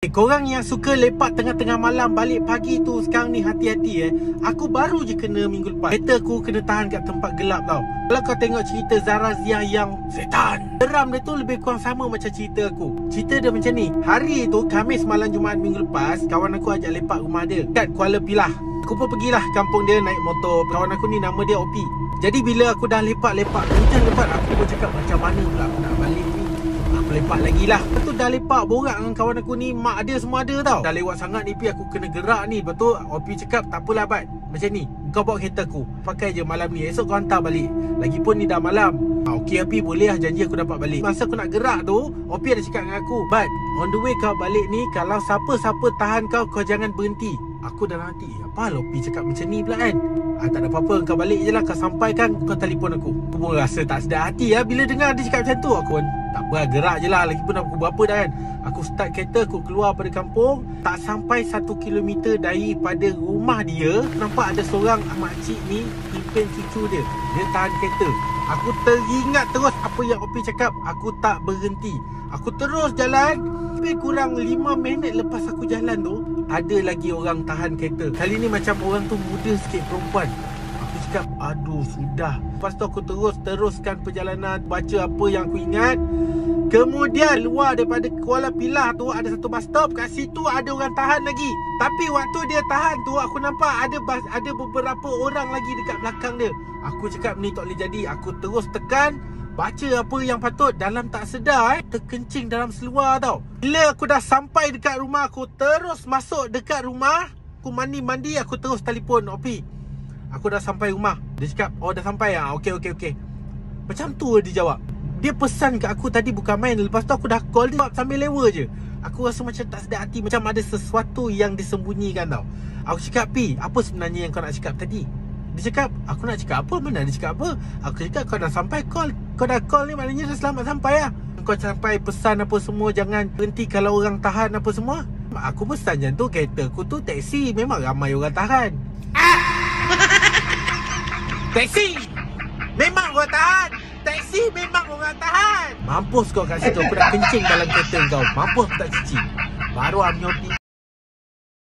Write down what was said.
Korang yang suka lepak tengah-tengah malam balik pagi tu sekarang ni hati-hati Aku baru je kena minggu lepas. Kereta aku kena tahan kat tempat gelap tau. Kalau kau tengok cerita Zara Ziah yang setan, geram dia tu lebih kurang sama macam cerita aku. Cerita dia macam ni. Hari tu Khamis malam Jumaat minggu lepas, kawan aku ajak lepak rumah dia kat Kuala Pilah. Aku pun pergilah kampung dia naik motor. Kawan aku ni nama dia Opi. Jadi bila aku dah lepak-lepak, hujan lebat, aku pun cakap macam mana pula aku nak balik ni. Aku lepak lagi lah. Lepas tu dah lepak borak dengan kawan aku ni, mak dia semua ada tau. Dah lewat sangat ni Pi, aku kena gerak ni. Lepas tu Opi cakap tak apalah Bat, macam ni, kau bawa kereta aku, pakai je malam ni, esok kau hantar balik. Lagipun ni dah malam. Okey Opi, boleh lah, janji aku dapat balik. Masa aku nak gerak tu, Opi ada cakap dengan aku, Bat, on the way kau balik ni, kalau siapa-siapa tahan kau, kau jangan berhenti. Aku dalam hati, apa lah Opi cakap macam ni pula kan. Tak ada apa-apa, kau balik je lah, kau sampaikan, kau telefon aku. Aku pun rasa tak sedar hati bila dengar dia cakap macam tu. Aku pun tak apa, gerak je lah. Lagipun aku berapa dah kan. Aku start kereta, aku keluar pada kampung. Tak sampai 1 kilometer daripada rumah dia, nampak ada seorang makcik ni pimpin cucu dia. Dia tahan kereta. Aku teringat terus apa yang Opi cakap. Aku tak berhenti. Aku terus jalan. Lebih kurang 5 minit lepas aku jalan tu, ada lagi orang tahan kereta. Kali ni macam orang tu muda sikit, perempuan. Aku cakap, aduh sudah. Lepas tu aku teruskan perjalanan, baca apa yang aku ingat. Kemudian luar daripada Kuala Pilah tu ada satu bus stop. Kat situ ada orang tahan lagi. Tapi waktu dia tahan tu, aku nampak ada beberapa orang lagi dekat belakang dia. Aku cakap ni tak boleh jadi. Aku terus tekan, baca apa yang patut. Dalam tak sedar terkencing dalam seluar tau. Bila aku dah sampai dekat rumah, aku terus masuk dekat rumah. Aku mandi, aku terus telefon Opi. Aku dah sampai rumah. Dia cakap, oh dah sampai lah. Okey. Macam tu dia jawab. Dia pesan kat aku tadi bukan main. Lepas tu aku dah call dia sambil lewa je. Aku rasa macam tak sedar hati, macam ada sesuatu yang disembunyikan tau. Aku cakap, Pi, apa sebenarnya yang kau nak cakap tadi? Dia cakap, aku nak cakap apa? Mana dia cakap apa? Aku cakap, kau dah sampai call. Kau dah call ni maknanya dah selamat sampai lah. Kau sampai pesan apa semua, jangan berhenti kalau orang tahan apa semua. Aku pesan macam tu, kereta aku tu taksi, memang ramai orang tahan. Taksi memang orang tahan. Taksi memang orang tahan. Mampus kau kat situ. Aku nak kencing dalam kereta kau. Mampus aku tak cuci. Baru ambil Opi.